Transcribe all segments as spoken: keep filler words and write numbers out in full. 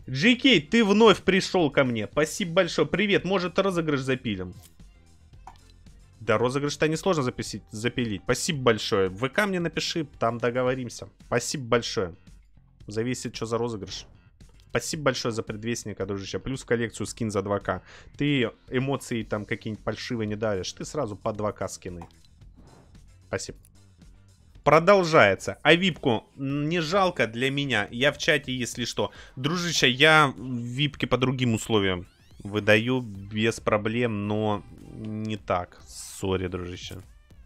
джей кей, ты вновь пришел ко мне. Спасибо большое. Привет, может розыгрыш запилим? Да, розыгрыш-то несложно записить, запилить. Спасибо большое. В ВК мне напиши, там договоримся. Спасибо большое. Зависит, что за розыгрыш. Спасибо большое за предвестника, дружище. Плюс в коллекцию скин за два ка. Ты эмоции там какие-нибудь фальшивые не даришь. Ты сразу по два ка скины. Спасибо. Продолжается. А випку не жалко для меня. Я в чате, если что. Дружище, я випки по другим условиям выдаю без проблем, но не так. Сори, дружище.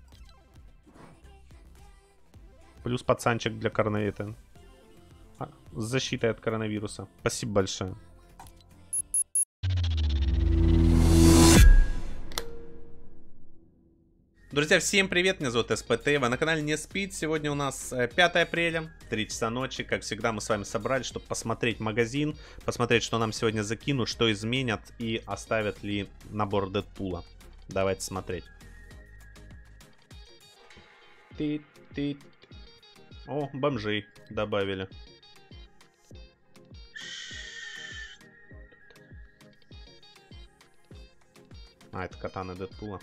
Плюс пацанчик для коронавируса. А, с защитой от коронавируса. Спасибо большое. Друзья, всем привет, меня зовут СПТ, вы на канале Не Спит. Сегодня у нас пятое апреля, три часа ночи. Как всегда, мы с вами собрались, чтобы посмотреть магазин, посмотреть, что нам сегодня закинут, что изменят и оставят ли набор Дэдпула. Давайте смотреть. Ты, ты. О, бомжей добавили. А, это катаны Дэдпула.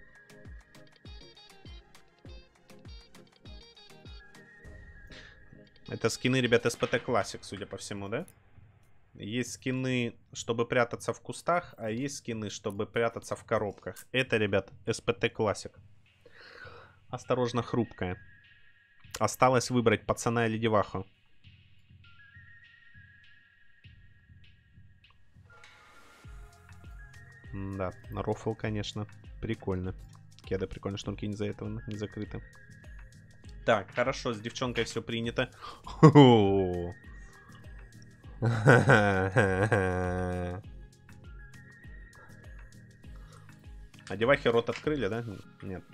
Это скины, ребят, СПТ Classic, судя по всему, да? Есть скины, чтобы прятаться в кустах, а есть скины, чтобы прятаться в коробках. Это, ребят, СПТ Classic. Осторожно, хрупкая. Осталось выбрать пацана или деваху. Да, рофл, конечно, прикольно. Кеда прикольно, что он из-за этого не закрыты. Так, хорошо, с девчонкой все принято. А девахи рот открыли, да? Нет.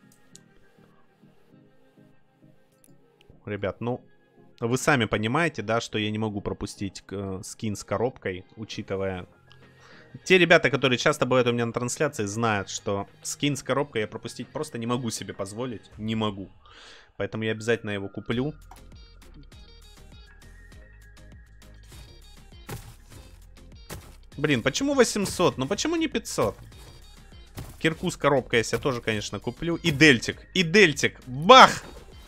Ребят, ну, вы сами понимаете, да, что я не могу пропустить скин с коробкой, учитывая... Те ребята, которые часто бывают у меня на трансляции, знают, что скин с коробкой я пропустить просто не могу себе позволить. Не могу. Поэтому я обязательно его куплю. Блин, почему восемьсот? Ну почему не пятьсот? Кирку с коробкой я себе тоже, конечно, куплю. И дельтик. И дельтик. Бах!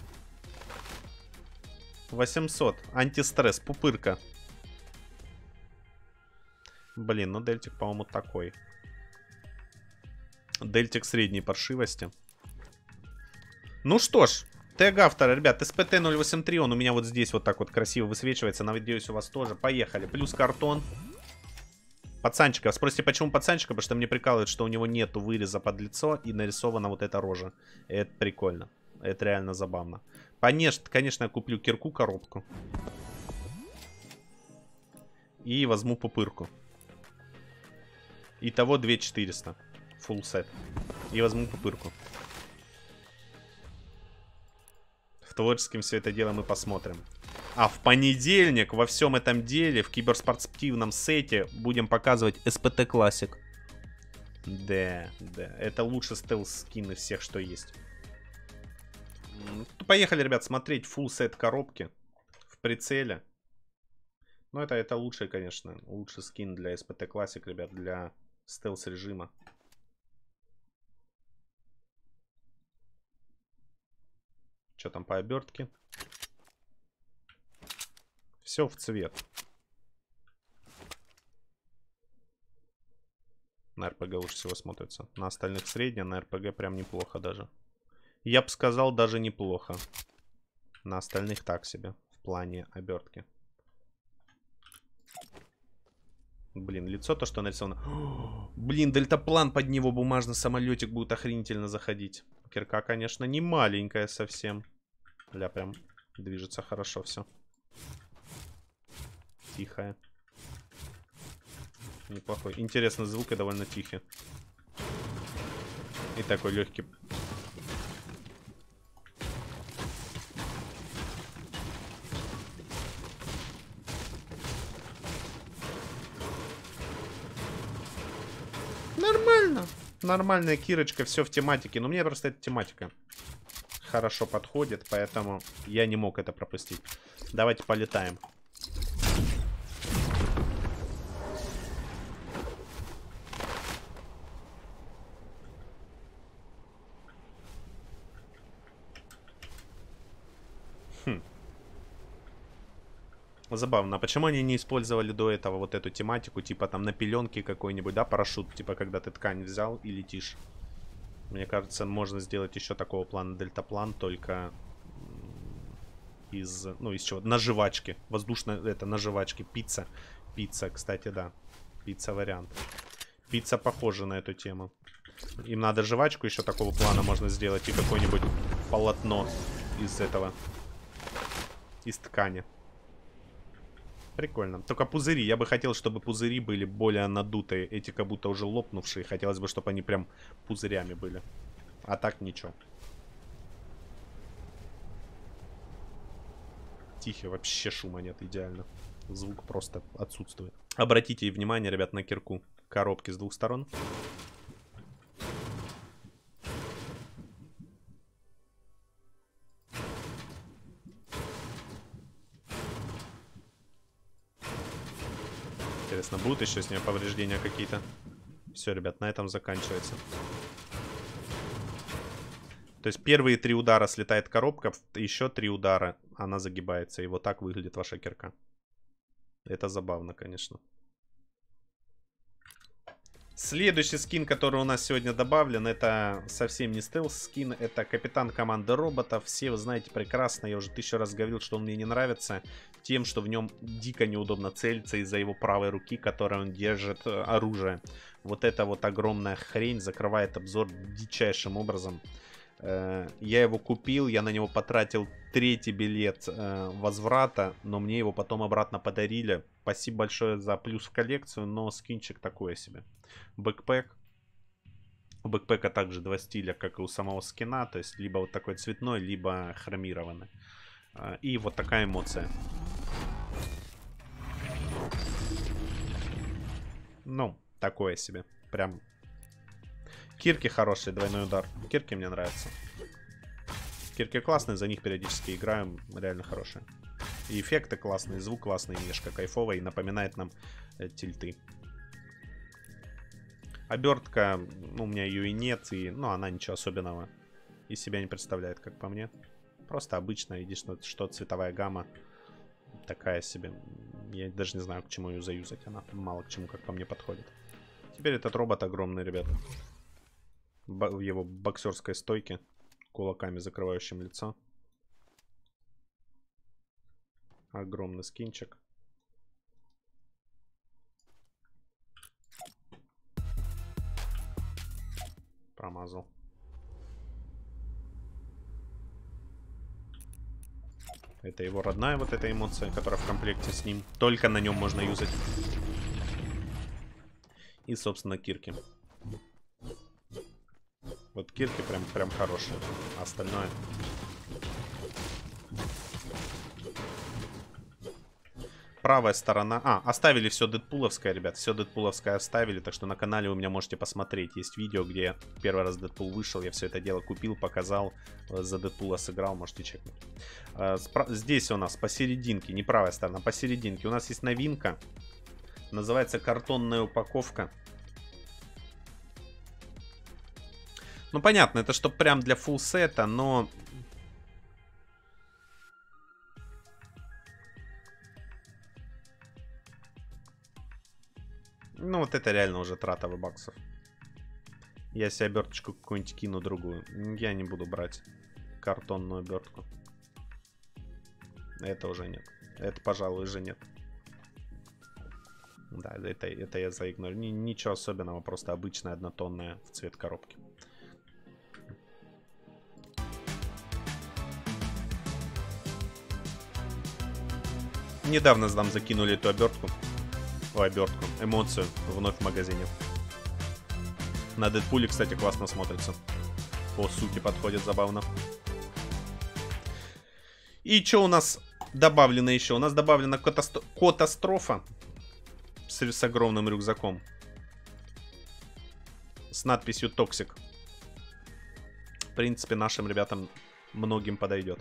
восемьсот. Антистресс. Пупырка. Блин, ну дельтик, по-моему, такой. Дельтик средней паршивости. Ну что ж. Тег автора, ребят, эс пэ тэ ноль восемь три, он у меня вот здесь вот так вот красиво высвечивается. Надеюсь, у вас тоже. Поехали. Плюс картон. Пацанчика. Спросите, почему пацанчика? Потому что мне прикалывает, что у него нету выреза под лицо и нарисована вот эта рожа. Это прикольно. Это реально забавно. Конечно, конечно, я куплю кирку коробку. И возьму пупырку. Итого две тысячи четыреста. Full сет. И возьму пупырку. В творческом все это дело мы посмотрим. А в понедельник во всем этом деле, в киберспортивном сете, будем показывать эс пэ тэ Classic. Да, да. Это лучший стелс-скин из всех, что есть. Поехали, ребят, смотреть full сет коробки в прицеле. Ну, это, это лучший, конечно, лучший скин для эс пэ тэ Classic, ребят, для стелс-режима. Что там по обертке? Все в цвет. На эр пэ гэ лучше всего смотрится. На остальных средняя, на эр пэ гэ прям неплохо даже. Я бы сказал, даже неплохо. На остальных так себе, в плане обертки. Блин, лицо то, что нарисовано. О, блин, дельтаплан под него, бумажный самолетик будет охренительно заходить. Кирка, конечно, не маленькая совсем. Ля, прям движется хорошо все. Тихая. Неплохой. Интересный звук и довольно тихий. И такой легкий. Нормально. Нормальная кирочка, все в тематике. Но мне просто эта тематика хорошо подходит, поэтому я не мог это пропустить. Давайте полетаем. Хм. Забавно. А почему они не использовали до этого вот эту тематику, типа там на пеленке какой-нибудь, да, парашют, типа когда ты ткань взял и летишь? Мне кажется, можно сделать еще такого плана дельтаплан, только из, ну, из чего? Наживачки. Воздушная, это, наживачки. Пицца. Пицца, кстати, да. Пицца вариант. Пицца похожа на эту тему. Им надо жвачку еще такого плана можно сделать. И какое-нибудь полотно из этого. Из ткани. Прикольно. Только пузыри. Я бы хотел, чтобы пузыри были более надутые. Эти как будто уже лопнувшие. Хотелось бы, чтобы они прям пузырями были. А так ничего. Тихо. Вообще шума нет. Идеально. Звук просто отсутствует. Обратите внимание, ребят, на кирку. Коробки с двух сторон. Интересно, будут еще с ней повреждения какие-то? Все, ребят, на этом заканчивается. То есть первые три удара слетает коробка, еще три удара она загибается. И вот так выглядит ваша кирка. Это забавно, конечно. Следующий скин, который у нас сегодня добавлен, это совсем не стелс скин, это капитан команды роботов. Все вы знаете прекрасно, я уже тысячу раз говорил, что он мне не нравится тем, что в нем дико неудобно целиться из-за его правой руки, которой он держит оружие. Вот эта вот огромная хрень закрывает обзор дичайшим образом. Я его купил, я на него потратил третий билет э, возврата, но мне его потом обратно подарили. Спасибо большое за плюс в коллекцию, но скинчик такое себе. Бэкпэк. У бэкпэка также два стиля, как и у самого скина, то есть либо вот такой цветной, либо хромированный. Э, и вот такая эмоция. Ну, такое себе. Прям... Кирки хорошие, двойной удар. Кирки мне нравятся. Кирки классные, за них периодически играем. Реально хорошие. И эффекты классные, звук классный, мешка кайфовая. И напоминает нам э, тильты. Обертка, ну, у меня ее и нет. И, ну, она ничего особенного из себя не представляет, как по мне. Просто обычная, единственное, что цветовая гамма такая себе. Я даже не знаю, к чему ее заюзать. Она мало к чему, как по мне, подходит. Теперь этот робот огромный, ребята. В его боксерской стойке, кулаками закрывающим лицо. Огромный скинчик. Промазал. Это его родная вот эта эмоция, которая в комплекте с ним. Только на нем можно юзать. И, собственно, кирки. Вот кирки прям, прям хорошие. Остальное... Правая сторона... А, оставили все дэдпуловское, ребят. Все дэдпуловское оставили. Так что на канале вы меня можете посмотреть. Есть видео, где первый раз Дэдпул вышел. Я все это дело купил, показал. За Дэдпула сыграл. Можете чекнуть. Здесь у нас посерединке. Не правая сторона, посерединке. У нас есть новинка. Называется картонная упаковка. Ну, понятно, это что прям для фулл-сета, но... Ну, вот это реально уже трата баксов. Я себе оберточку какую-нибудь кину другую. Я не буду брать картонную обертку. Это уже нет. Это, пожалуй, уже нет. Да, это, это я заигнорю. Ничего особенного, просто обычная однотонная в цвет коробки. Недавно нам закинули эту обертку. Ой, обертку. Эмоцию вновь в магазине. На Дэдпуле, кстати, классно смотрится. По сути подходит забавно. И что у нас добавлено еще? У нас добавлена катастрофа с, с огромным рюкзаком. С надписью «Токсик». В принципе, нашим ребятам многим подойдет.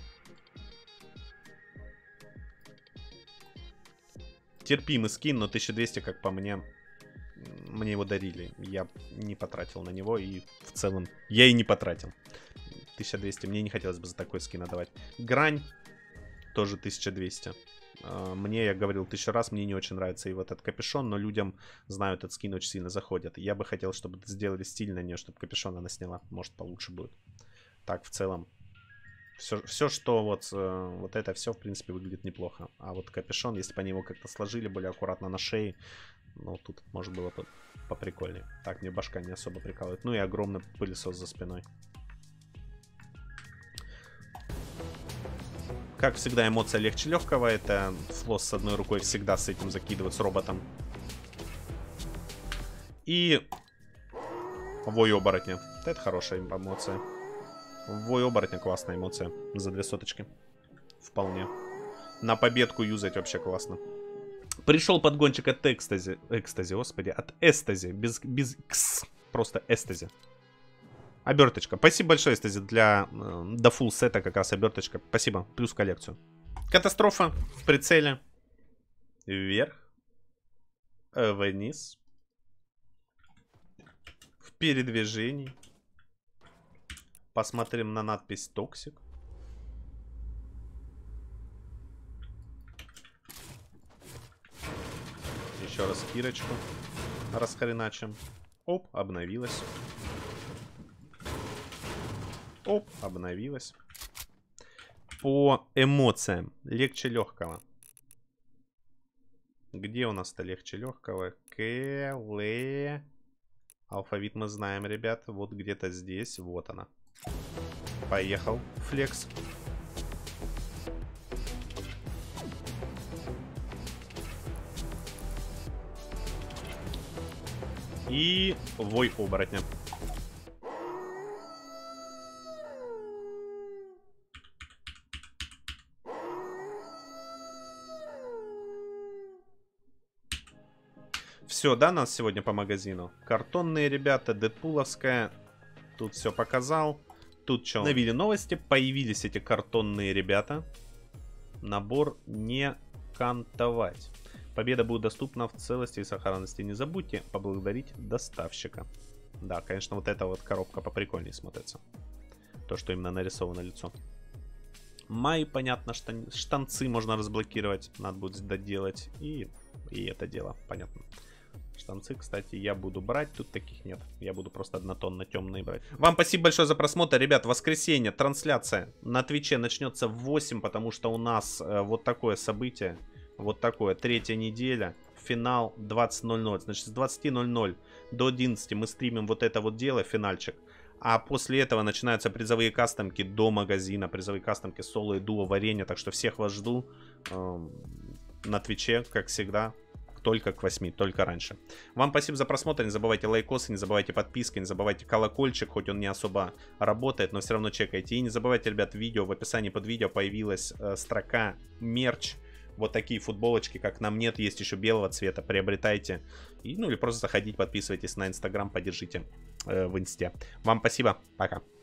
Терпимый скин, но тысяча двести, как по мне, мне его дарили. Я не потратил на него, и в целом я и не потратил. тысяча двести, мне не хотелось бы за такой скин отдавать. Грань. тоже тысяча двести. Мне, я говорил тысячу раз, мне не очень нравится и вот этот капюшон, но людям, знаю, этот скин очень сильно заходит. Я бы хотел, чтобы это сделали стиль на нее, чтобы капюшон она сняла. Может, получше будет. Так, в целом, все, все что вот, вот это все, в принципе, выглядит неплохо. А вот капюшон, если бы они его как-то сложили более аккуратно на шее, ну, тут, может, было бы поприкольнее. Так, мне башка не особо прикалывает. Ну и огромный пылесос за спиной. Как всегда, эмоция легче легкого. Это флосс с одной рукой всегда с этим закидывать, с роботом. И вой оборотня. Это хорошая эмоция. Вой оборотня классная эмоция. За две соточки. Вполне. На победку юзать вообще классно. Пришел подгончик от экстази. Экстази, господи. От эстази. Без, без кс. Просто эстази. Оберточка. Спасибо большое, Эстази, для э, до фулл сета как раз оберточка. Спасибо. Плюс коллекцию. Катастрофа в прицеле. Вверх. Э, вниз. В передвижении. Посмотрим на надпись Токсик. Еще раз кирочку расхреначим. Оп, обновилась. Оп, обновилась. По эмоциям. Легче легкого. Где у нас-то легче легкого? К, Л. Алфавит мы знаем, ребят. Вот где-то здесь. Вот она. Поехал. Флекс. И вой оборотня. Все, да, нас сегодня по магазину? Картонные ребята, дэдпуловская. Тут все показал. Тут что? Навели новости. Появились эти картонные ребята. Набор не кантовать. Победа будет доступна в целости и сохранности. Не забудьте поблагодарить доставщика. Да, конечно, вот эта вот коробка поприкольнее смотрится. То, что именно нарисовано лицо. Май, понятно, штан... штанцы можно разблокировать. Надо будет доделать. И, и это дело, понятно. Штанцы, кстати, я буду брать. Тут таких нет. Я буду просто однотонно темные брать. Вам спасибо большое за просмотр. Ребят, воскресенье. Трансляция на Твиче начнется в восемь, потому что у нас э, вот такое событие. Вот такое. Третья неделя. Финал двадцать ноль ноль. Значит, с двадцати ноль ноль до одиннадцати мы стримим вот это вот дело, финальчик. А после этого начинаются призовые кастомки до магазина. Призовые кастомки соло и дуо варенье. Так что всех вас жду э, на Твиче, как всегда. Только к восьми, только раньше. Вам спасибо за просмотр. Не забывайте лайкосы, не забывайте подписки, не забывайте колокольчик. Хоть он не особо работает, но все равно чекайте. И не забывайте, ребят, видео. В описании под видео появилась э, строка мерч. Вот такие футболочки, как нам нет. Есть еще белого цвета. Приобретайте. И, ну или просто заходите, подписывайтесь на Инстаграм, поддержите э, в Инсте. Вам спасибо. Пока.